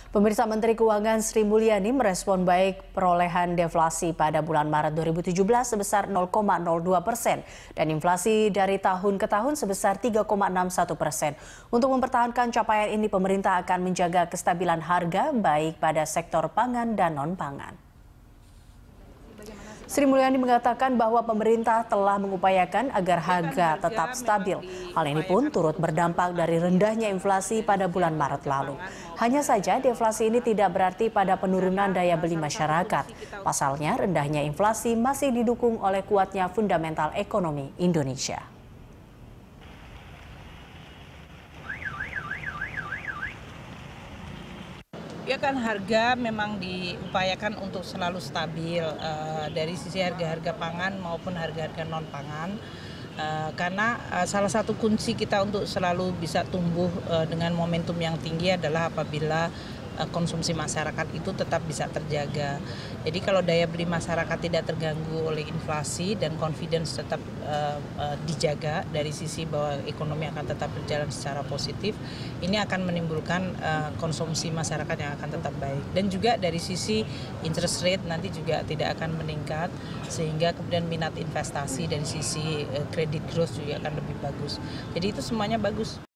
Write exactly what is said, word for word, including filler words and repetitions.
Pemirsa, Menteri Keuangan Sri Mulyani merespon baik perolehan deflasi pada bulan Maret dua ribu tujuh belas sebesar nol koma nol dua persen dan inflasi dari tahun ke tahun sebesar tiga koma enam satu persen. Untuk mempertahankan capaian ini, pemerintah akan menjaga kestabilan harga baik pada sektor pangan dan non-pangan. Sri Mulyani mengatakan bahwa pemerintah telah mengupayakan agar harga tetap stabil. Hal ini pun turut berdampak dari rendahnya inflasi pada bulan Maret lalu. Hanya saja deflasi ini tidak berarti pada penurunan daya beli masyarakat. Pasalnya, rendahnya inflasi masih didukung oleh kuatnya fundamental ekonomi Indonesia. Ya kan, harga memang diupayakan untuk selalu stabil uh, dari sisi harga-harga pangan maupun harga-harga non-pangan. Uh, karena uh, salah satu kunci kita untuk selalu bisa tumbuh uh, dengan momentum yang tinggi adalah apabila uh, konsumsi masyarakat itu tetap bisa terjaga. Jadi kalau daya beli masyarakat tidak terganggu oleh inflasi dan confidence tetap uh, uh, dijaga dari sisi bahwa ekonomi akan tetap berjalan secara positif, ini akan menimbulkan uh, konsumsi masyarakat yang akan tetap baik. Dan juga dari sisi interest rate nanti juga tidak akan meningkat, sehingga kemudian minat investasi dari sisi uh, credit growth juga akan lebih bagus. Jadi itu semuanya bagus.